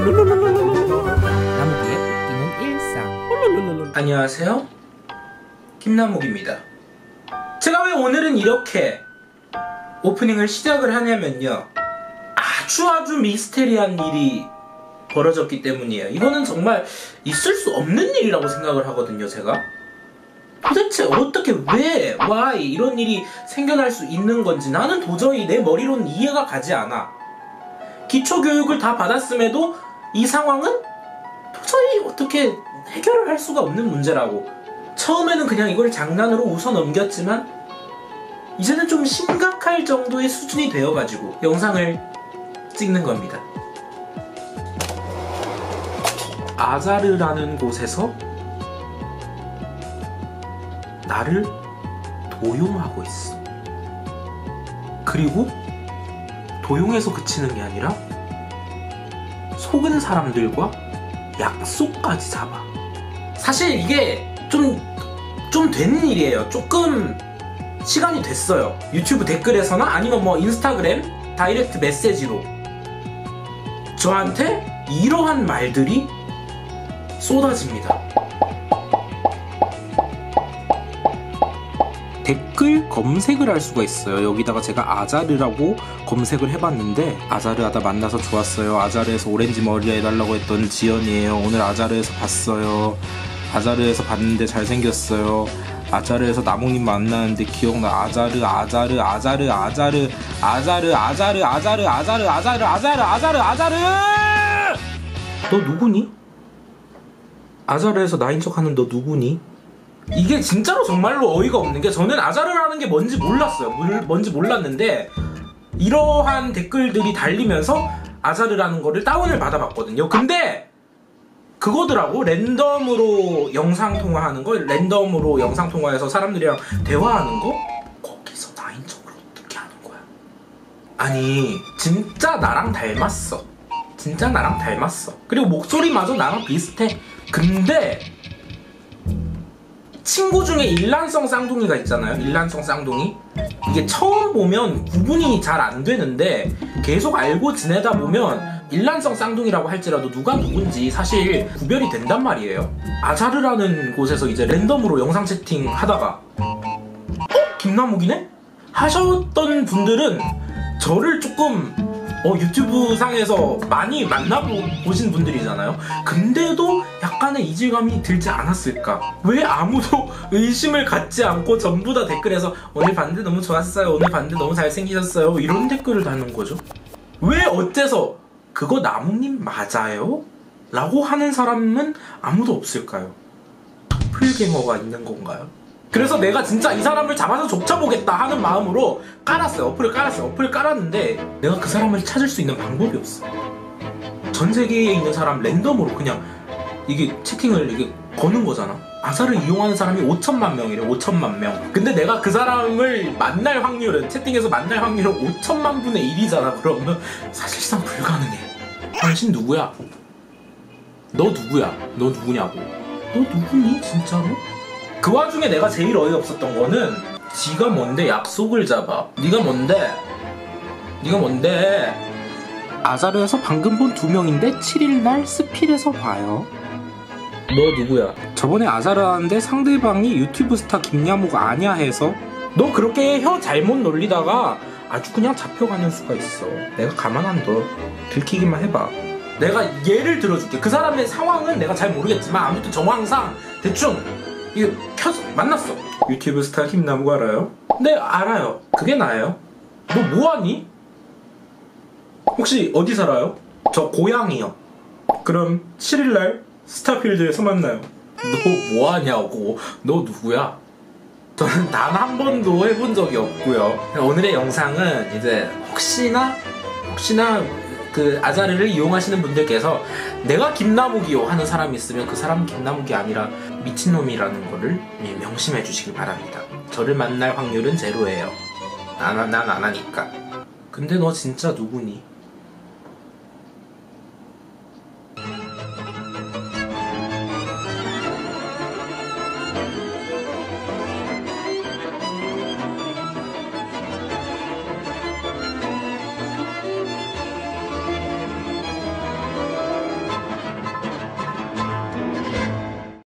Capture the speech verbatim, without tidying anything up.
나무기의 웃기는 일상. 안녕하세요, 김나무기입니다. 제가 왜 오늘은 이렇게 오프닝을 시작을 하냐면요, 아주 아주 미스테리한 일이 벌어졌기 때문이에요. 이거는 정말 있을 수 없는 일이라고 생각을 하거든요. 제가 도대체 어떻게, 왜, why 이런 일이 생겨날 수 있는 건지 나는 도저히 내 머리로는 이해가 가지 않아. 기초교육을 다 받았음에도 이 상황은 도저히 어떻게 해결을 할 수가 없는 문제라고. 처음에는 그냥 이걸 장난으로 웃어 넘겼지만 이제는 좀 심각할 정도의 수준이 되어가지고 영상을 찍는 겁니다. 아자르라는 곳에서 나를 도용하고 있어. 그리고 도용해서 그치는 게 아니라 속은 사람들과 약속까지 잡아. 사실 이게 좀 좀 된 일이에요. 조금 시간이 됐어요. 유튜브 댓글에서나 아니면 뭐 인스타그램 다이렉트 메시지로 저한테 이러한 말들이 쏟아집니다. 댓글 검색을 할 수가 있어요. 여기다가 제가 아자르라고 검색을 해봤는데, 아자르 하다 만나서 좋았어요, 아자르에서 오렌지 머리 해달라고 했던 지연이에요, 오늘 아자르에서 봤어요, 아자르에서 봤는데 잘생겼어요, 아자르에서 나무님 만나는데 기억나, 아자르 아자르 아자르 아자르 아자르 아자르 아자르 아자르 아자르 아자르 아자르 아자르 너 누구니? 아자르에서 나인 척하는 너 누구니? 이게 진짜로 정말로 어이가 없는 게, 저는 아자르라는 게 뭔지 몰랐어요. 뭔지 몰랐는데 이러한 댓글들이 달리면서 아자르라는 거를 다운을 받아봤거든요. 근데 그거더라고. 랜덤으로 영상통화하는 거, 랜덤으로 영상통화해서 사람들이랑 대화하는 거, 거기서 나인 척을 어떻게 하는 거야? 아니 진짜 나랑 닮았어. 진짜 나랑 닮았어. 그리고 목소리마저 나랑 비슷해. 근데 친구 중에 일란성 쌍둥이가 있잖아요. 일란성 쌍둥이. 이게 처음 보면 구분이 잘 안 되는데 계속 알고 지내다 보면 일란성 쌍둥이라고 할지라도 누가 누군지 사실 구별이 된단 말이에요. 아자르라는 곳에서 이제 랜덤으로 영상 채팅 하다가 어? 김나무기네? 하셨던 분들은 저를 조금 어, 유튜브 상에서 많이 만나보신 분들이잖아요. 근데도 약간의 이질감이 들지 않았을까? 왜 아무도 의심을 갖지 않고 전부 다 댓글에서 오늘 봤는데 너무 좋았어요, 오늘 봤는데 너무 잘생기셨어요, 이런 댓글을 다는 거죠? 왜 어째서 그거 나무님 맞아요? 라고 하는 사람은 아무도 없을까요? 도플갱어가 있는 건가요? 그래서 내가 진짜 이 사람을 잡아서 족쳐보겠다 하는 마음으로 깔았어요. 어플을 깔았어요. 어플을 깔았는데 내가 그 사람을 찾을 수 있는 방법이 없어. 전 세계에 있는 사람 랜덤으로 그냥 이게 채팅을 이게 거는 거잖아. 아자를 이용하는 사람이 오천만 명이래. 오천만 명. 근데 내가 그 사람을 만날 확률은, 채팅에서 만날 확률은 오천만 분의 일이잖아. 그러면 사실상 불가능해. 당신 누구야? 너 누구야? 너 누구냐고. 너 누구니 진짜로? 그 와중에 내가 제일 어이없었던 거는, 지가 뭔데 약속을 잡아? 네가 뭔데? 네가 뭔데? 아자르에서 방금 본 두 명인데 칠 일날 스필에서 봐요. 너 누구야? 저번에 아자르 하는데 상대방이 유튜브 스타 김야무가 아냐 해서 너 그렇게 혀 잘못 놀리다가 아주 그냥 잡혀가는 수가 있어. 내가 가만 안 둬. 들키기만 해봐. 내가 예를 들어줄게. 그 사람의 상황은 내가 잘 모르겠지만 아무튼 정황상 대충 이거 켜서 만났어. 유튜브 스타 김나무가 알아요? 네, 알아요. 그게 나예요. 너 뭐하니? 혹시 어디 살아요? 저 고향이요. 그럼 칠 일날 스타필드에서 만나요. 너 뭐하냐고. 너 누구야? 저는 단 한 번도 해본 적이 없고요. 오늘의 영상은 이제 혹시나 혹시나 그 아자르를 이용하시는 분들께서 내가 김나무기요 하는 사람이 있으면 그 사람은 김나무기 아니라 미친놈이라는 거를 명심해 주시길 바랍니다. 저를 만날 확률은 제로예요. 난 안 하니까. 근데 너 진짜 누구니?